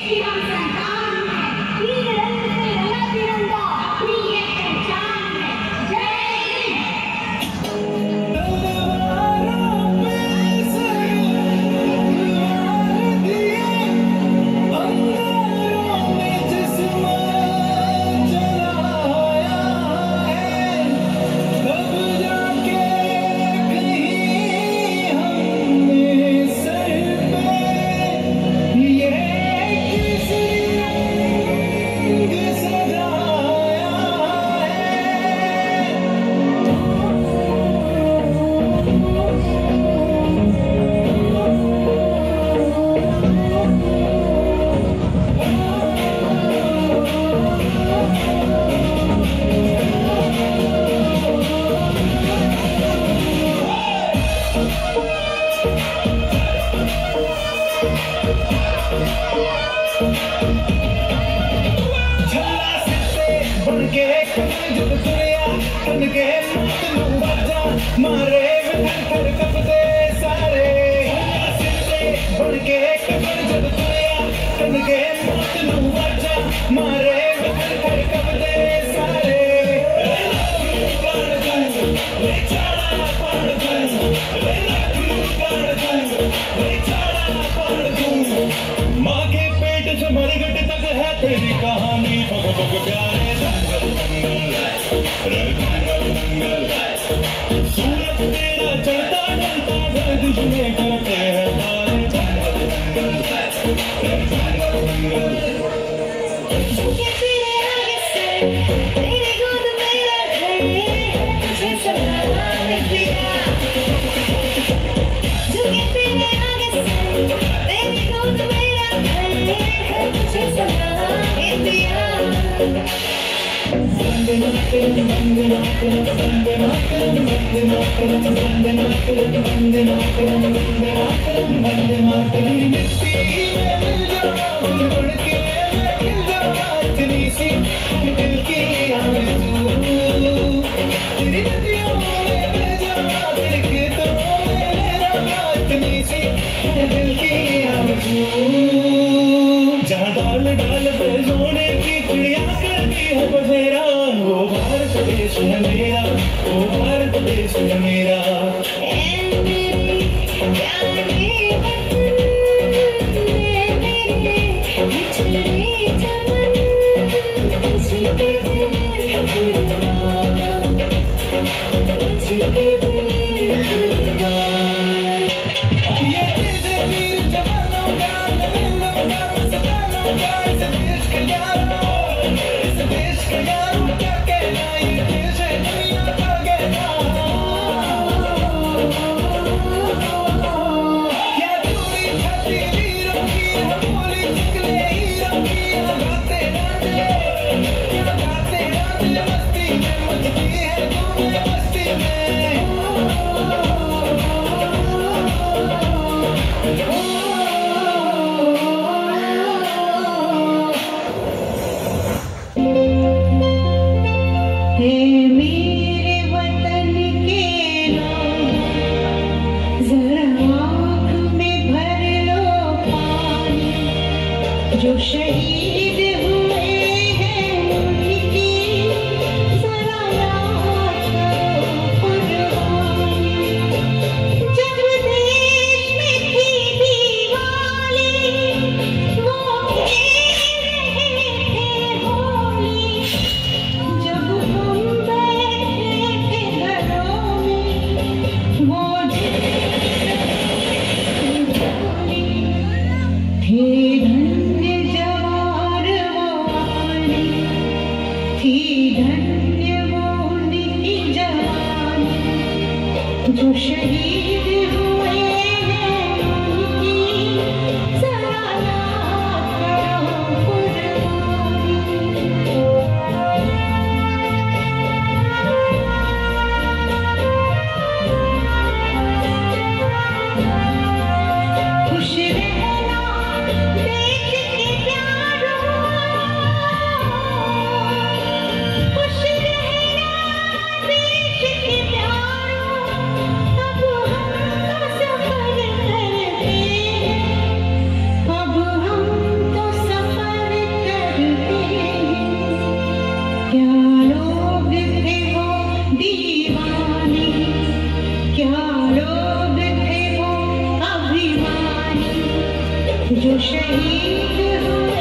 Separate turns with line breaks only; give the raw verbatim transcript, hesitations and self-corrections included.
की हम संतान हैं, तीन रंग से रंगा तिरंगा अपनी ये पहचान है। जय हिंद।
मारे कर कपदे सारे बढ़ के कबर जब तुया कन के मौत नू वाजा मारे कर कपदे सारे पाड़ दूं ले चाड़ा पाड़ दूं ले लखनऊ पाड़ दूं ले चाड़ा पाड़ दूं माँ के पेट से मरघट तक है तेरी कहानी पग पग प्यारे दंगल दंगल दंगल दंगल सूरत तेरा चलता चलता गर्दिश में करते हैं तारे दंगल दंगल दंगल दंगल
झुके तेरे आगे से तेरी गोद मेरा घर तुझे सलाम पिया। झुके तेरे आगे से तेरी गोद मेरा घर तुझे सलाम पिया।
वंदे मातरम वंदे मातरम वंदे मातरम वंदे मातरम वंदे मातरम वंदे मातरम वंदे मातरम वंदे मातरम मिट्टी में मिल जाओ फूल बन के मैं खिल जाऊं इतनी सी दिल की आरज़ू तेरी नदियों में बह जाऊं तेरे खेतों में लहराऊं इतनी सी दिल की आरज़ू जहाँ डाल डाल पे सोने की चिड़िया करती है बसेरा वो भारत देश है मेरा वो भारत देश है मेरा।
ऐ मेरे प्यारे वतन मेरे बिछड़े चमन तुझे दिल तुझे दिल
ये तेरे वीर जवानों का लड़नों का सतानों का इस देश का यारों इस देश का यारों क्या कहना ये देश है दुनिया का कहना क्या दूरी छाती वीरों की बोली निकले हीरों की गाते गाते क्या गाते गाते मस्ती में मचती है तूने मस्ती में
हे मेरे वतन के लोग जरा आँख में भर लो पानी जो शहीद हुए हैं उनकी जरा याद करो कुर्बानी। जब देश में थी दिवाली वो खेल रहे थे होली। जब हम बैठे थे घरों में वो झूली। हे धन्य जवान जो शहीद हुए